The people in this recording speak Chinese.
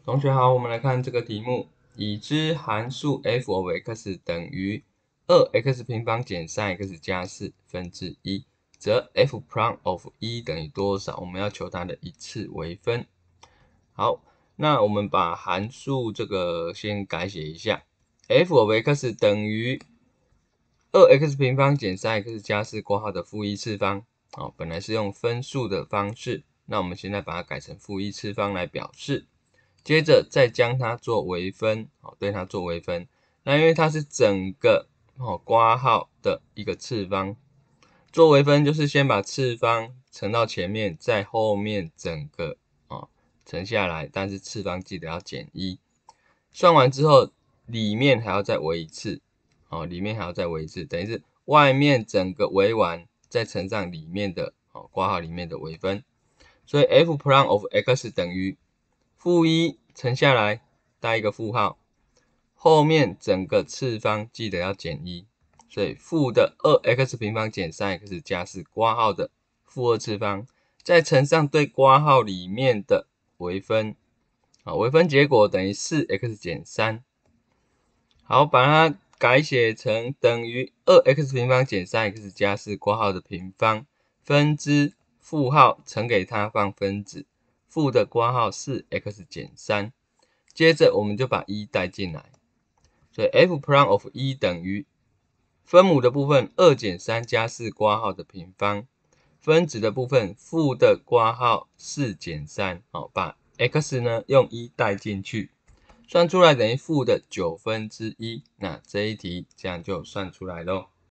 同学好，我们来看这个题目：已知函数 f of x 等于2x 平方减 3x 加4分之一，则 f prime of 1等于多少？我们要求它的一次微分。好，那我们把函数这个先改写一下 ，f of x 等于2x 平方减 3x 加4括号的负一次方。本来是用分数的方式，那我们现在把它改成负一次方来表示。接着再将它做微分，对它做微分。那因为它是整个括号的一个次方，做微分就是先把次方乘到前面，在后面整个乘下来，但是次方记得要减1。算完之后，里面还要再微一次，里面还要再微一次，等于是外面整个微完，再乘上里面的括号里面的微分。所以 f prime of x 等于负1乘下来，带一个负号，后面整个次方记得要减1，所以负的 2x 平方减 3x 加4括号的负2次方，再乘上对括号里面的微分，微分结果等于 4x 减3。好，把它改写成等于 2x 平方减 3x 加4括号的平方分之负号乘给它放分子。负的括号 4x 减3，接着我们就把1带进来，所以 f prime of 1等于分母的部分2减3加4括号的平方，分子的部分负的括号4减3，把 x 呢用1带进去，算出来等于负的9分之一，那这一题这样就算出来咯。